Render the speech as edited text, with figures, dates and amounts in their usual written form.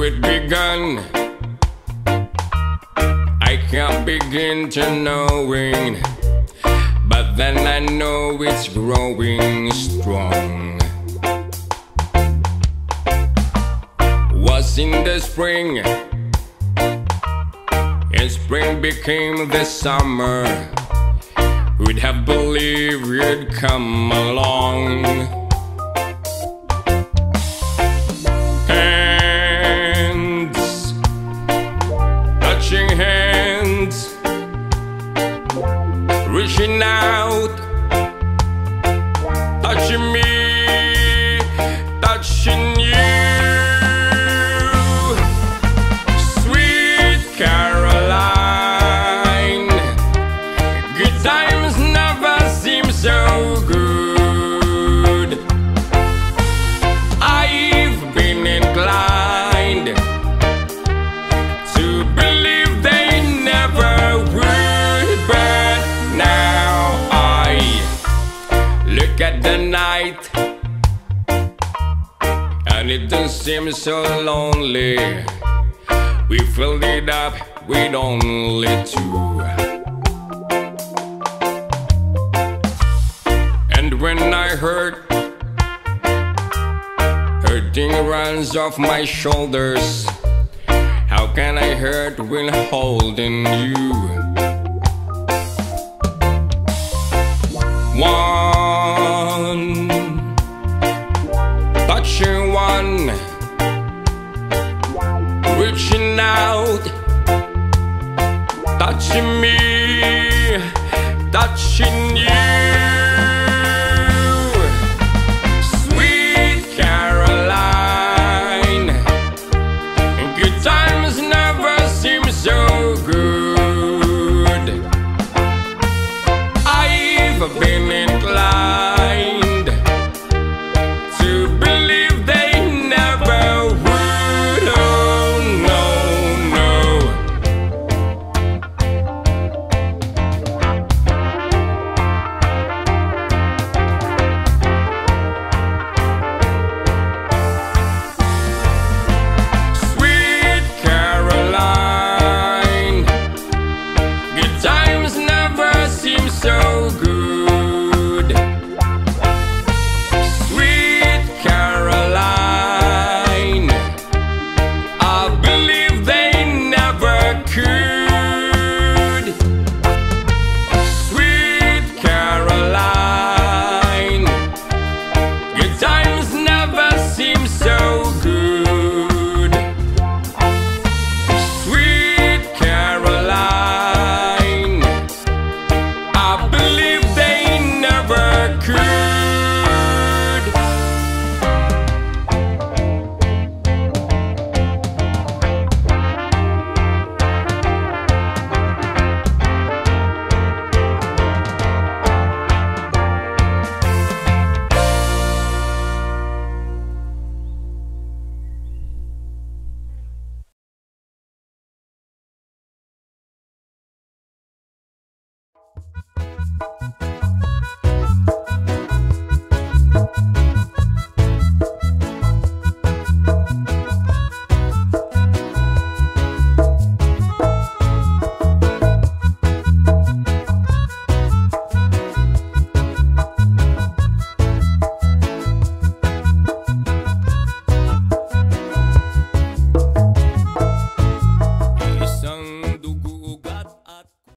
it begun, I can't begin to knowing, but then I know it's growing strong. Was in the spring, and spring became the summer. Who'd have believed you'd come along? Hands, touching hands, reaching out, touching me, touching you. Sweet Caroline, good times never seem so good. I've been inclined to believe they never would, but now I look at the night and it don't seem so lonely. We filled it up with only two. And when I hurt, hurting runs off my shoulders. How can I hurt when holding you? One, touching one, reaching out, touching me, touching you.